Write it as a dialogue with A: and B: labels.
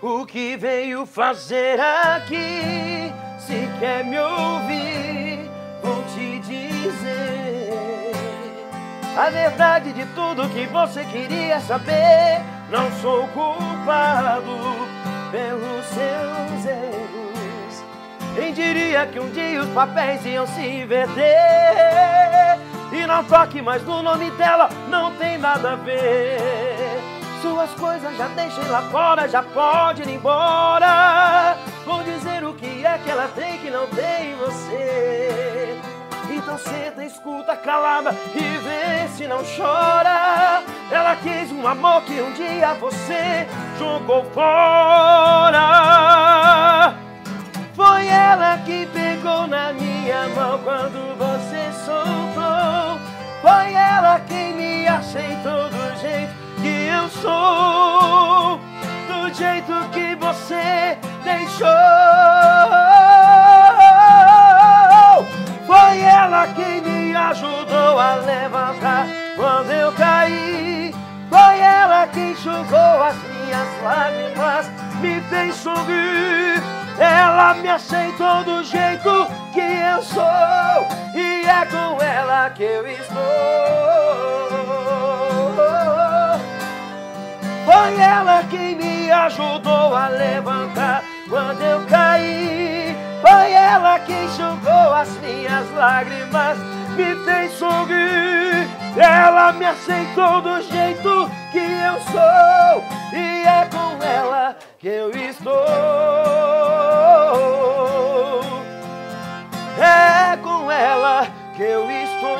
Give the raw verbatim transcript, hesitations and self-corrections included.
A: O que veio fazer aqui? Se quer me ouvir, vou te dizer a verdade de tudo que você queria saber. Não sou culpado pelos seus erros. Quem diria que um dia os papéis iam se inverter? E não toque mais no nome dela, não tem nada a ver. Suas coisas já deixem lá fora, já pode ir embora. Vou dizer o que é que ela tem que não tem em você. Então senta, escuta calada e vê se não chora. Ela quis um amor que um dia você jogou fora. Foi ela que pegou na minha mão quando você soltou. Foi ela quem me aceitou do jeito que eu sou, do jeito que você deixou. Foi ela quem me ajudou a levantar quando eu caí. Foi ela quem enxugou as minhas lágrimas, me fez sorrir. Ela me aceitou do jeito que eu sou, e é com ela que eu estou. Foi ela quem me ajudou a levantar quando eu caí. Foi ela quem enxugou as minhas lágrimas, me fez sorrir. Ela me aceitou do jeito que eu sou, e é com ela que eu estou. É com ela que eu estou.